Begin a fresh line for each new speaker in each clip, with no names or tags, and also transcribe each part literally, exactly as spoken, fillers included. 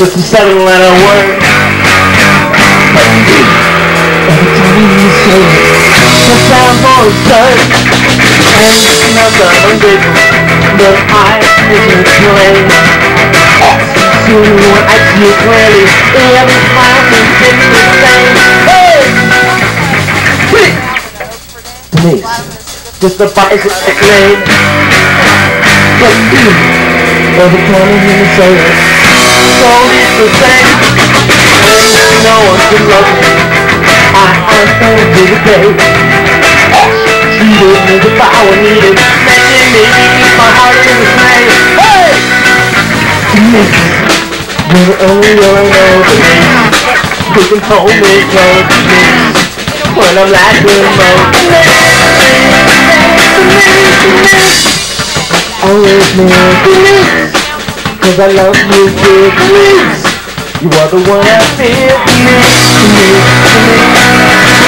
just a seven letter word. But you, every time you say it, just sound for a search. And not that I'm grateful, but I isn't plain. Soon when I see you clearly, every smile seems to be the same. Hey! Wait! Denise, just a basic name. But you, every time you hear me say it, so it's the same. When no one can love me, I, I stand to the day. Treated me if I were needed, making me keep my heart in the flame. Hey! Denise, you're the only girl I know, Denise. You can hold me close, Denise, when I'm lacking most. Always me, Denise, cause I love you, dear Denise. You are the one I feel, Denise, Denise, Denise.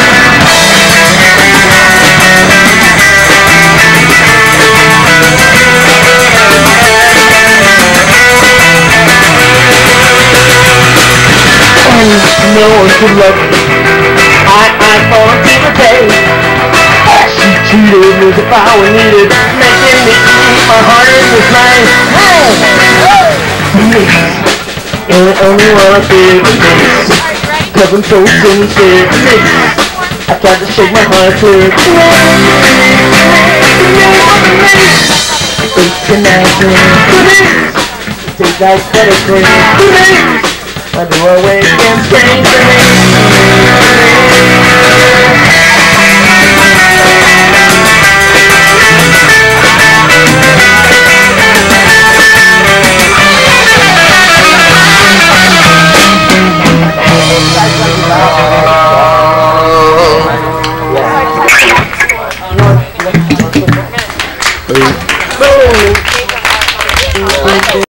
No one could love me. I, I thought the other day she cheated me if I were needed, making me keep my heart in the flame. Hey! Denise, you're the only one I feel, Denise, cause I'm so sincere, Denise. I tried to shake my heart clear, Denise, Denise, it's connection, Denise, take that credit cream, Denise. I do always can change the name.